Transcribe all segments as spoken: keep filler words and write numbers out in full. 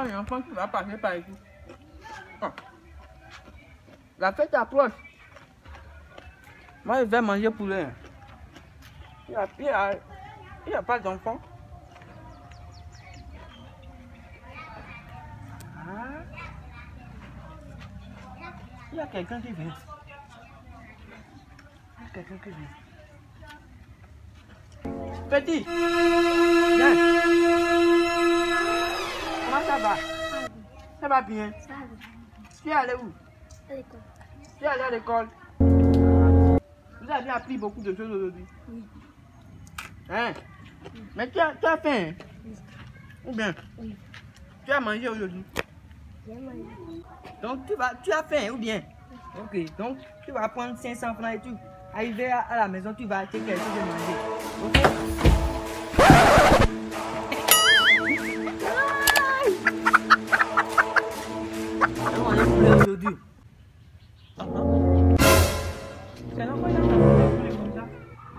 un enfant qui va passer par ici. Oh. La fête approche. Moi, je vais manger poulet. Il n'y a, il y a, il y a pas d'enfant. Ah. Il y a quelqu'un qui vient. Il y a quelqu'un qui vient. Petit, viens. Comment ça va? Ça va bien. Tu es allé où? À l'école. Tu es allé à l'école. Vous avez appris beaucoup de choses aujourd'hui. Oui. Hein? Mais tu as, tu as faim? Hein? Oui. Ou bien? Oui. Tu as mangé aujourd'hui? J'ai mangé. Donc tu, vas, tu as faim ou bien? Ok, donc tu vas prendre cinq cents francs et tu arriver à, à la maison, tu vas acheter quelque chose de manger. Ok? On va poulet aujourd'hui. C'est l'enfant qui a poulet comme ça.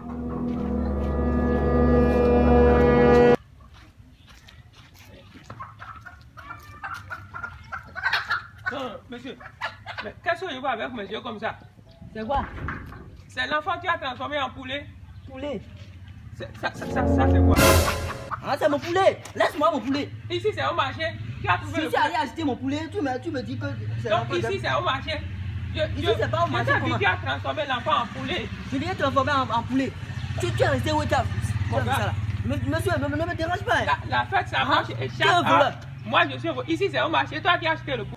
Non, monsieur, mais qu'est-ce que je vois avec mes yeux comme ça? C'est quoi? C'est l'enfant qui a transformé en poulet. Poulet. Ça, ça, ça, ça, ça c'est quoi? Ah, c'est mon poulet. Laisse-moi mon poulet. Ici c'est au marché. Tu as trouvé Si le tu es allé poulet. acheter mon poulet, tu me, tu me dis que c'est Donc l'enfant ici de- c'est au marché. Je, Ici, je- c'est pas au marché, Je t'ai dit comment? tu as transformé l'enfant en poulet. Je l'ai transformé en, en poulet. Tu, tu es resté où tu as tu as Mon fait gars. ça là? Me- Monsieur, ne me, ne me dérange pas. Hein. La, la fête ça marche et Tu es un chaque voleur. an, moi je suis au- ici c'est au marché. Toi qui as acheté le poulet.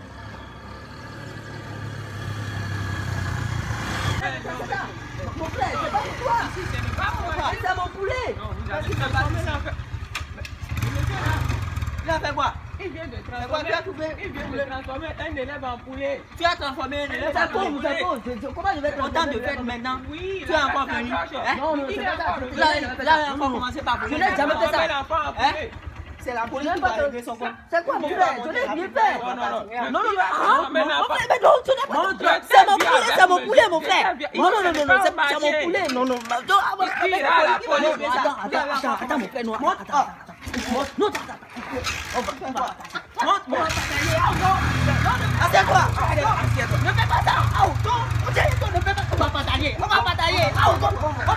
Mon frère, c'est pas pour toi. Ici ce n'est pas au marché. C'est mon poulet. Non, vous Parce avez que transformé c'est pas- l'enfant. Le monsieur là, Tu as fait quoi? il vient de quoi, transformer, tu as trouvé? il vient de transformer un élève en poulet. Tu as transformé un élève. C'est cause, c'est cause. Je- je- Comment je vais te Autant de fêtes maintenant. Oui, Tu es encore venu. Hein? Non, non, Il c'est est pas ça. encore c'est venu. pas ça. Là, là, là, on va commencer par Je n'ai jamais fait ça. Transformer l'enfant en Hein? poulet. C'est la police Je qui n'ai va pas régler de- son compte. C'est quoi mon frère? Je n'ai rien fait. Non, non, non. Non, non, non, Il a ah, transformé mon l'enfant. frère, mais non, tu n'as pas Mon de- Dieu, C'est mon bien poulet, avec c'est mon monsieur. poulet, mon frère. Très bien. Non, non, Il non, ne non, pas non, c'est c'est mon marcher. poulet. Non, non, ma- non, ah, Il avec- ira à la avec- police. non, Attends, attends, attends, attends, mon frère, non, attends, attends, attends. Non, attends, attends. On va- on va- Montre, montre. Assieds-toi. Assieds-toi. Ne fais pas ça. Ah, non. On dirait qu'on ne fait pas. On va batailler. On va batailler. Ah, on va- on va